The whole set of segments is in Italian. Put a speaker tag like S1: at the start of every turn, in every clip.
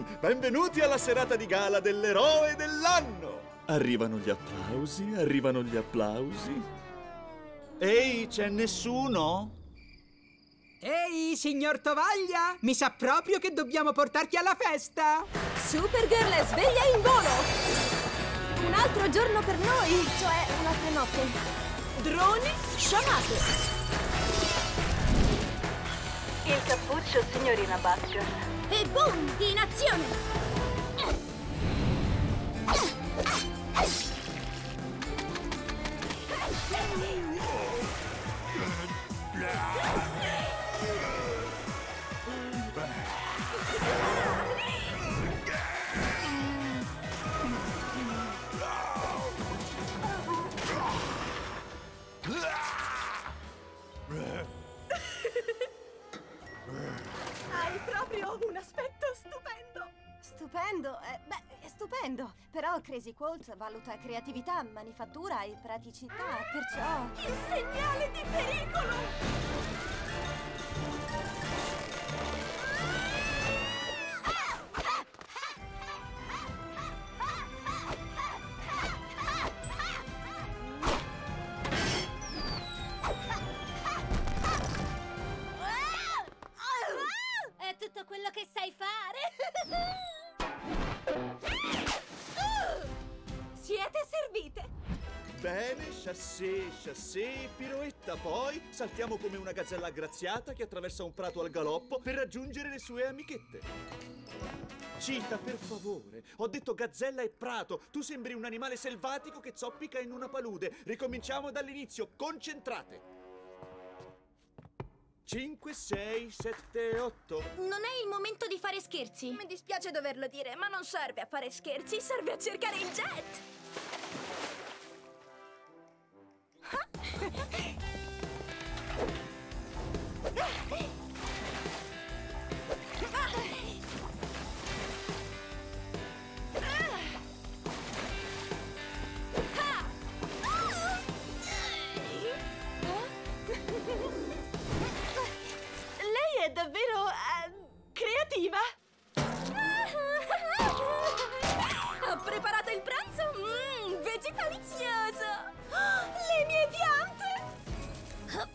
S1: Benvenuti alla serata di gala dell'eroe dell'anno! Arrivano gli applausi, arrivano gli applausi. Ehi, c'è nessuno?
S2: Ehi, signor Tovaglia! Mi sa proprio che dobbiamo portarti alla festa!
S3: Supergirl è sveglia in volo! Un altro giorno per noi, cioè un'altra notte. Droni sciamate!
S4: Il cappuccio, signorina Batgirl.
S3: E boom! In azione!
S4: Hai proprio un aspetto stupendo.
S3: Stupendo? Beh, è stupendo. Però Crazy Quote valuta creatività, manifattura e praticità, perciò...
S4: Il segnale di pericolo!
S3: È tutto quello che sai fare!
S4: Siete servite!
S1: Bene, chassé, piroetta, poi saltiamo come una gazzella aggraziata che attraversa un prato al galoppo per raggiungere le sue amichette. Cita, per favore, ho detto gazzella e prato, tu sembri un animale selvatico che zoppica in una palude. Ricominciamo dall'inizio, concentrate. 5, 6, 7, 8.
S3: Non è il momento di fare scherzi.
S4: Mi dispiace doverlo dire, ma non serve a fare scherzi, serve a cercare il jet! Lei è davvero creativa! Ha preparato il pranzo? Vegetalizioso! Le mie piante!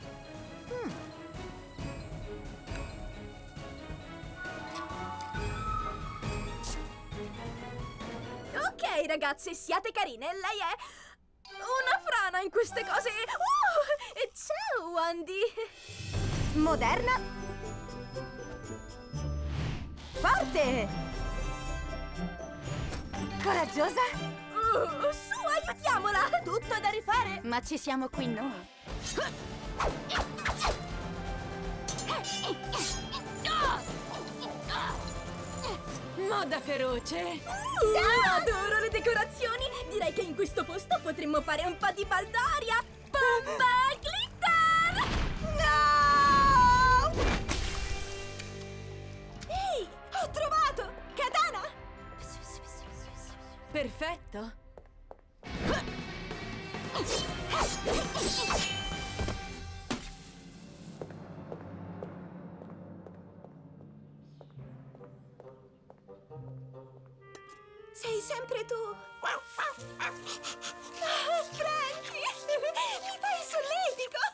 S4: Ok, ragazze, siate carine. Lei è una frana in queste cose. E ciao, Andy.
S3: Moderna. Forte. Coraggiosa.
S4: Su, aiutiamola! Tutto da rifare.
S3: Ma ci siamo qui noi.
S4: Moda feroce. Adoro le decorazioni. Direi che in questo posto potremmo fare un po' di baldoria. Bomba glitter! No! Ehi, ho trovato! Katana!
S5: Perfetto.
S4: Sei sempre tu! Frankie! Mi fai solletico!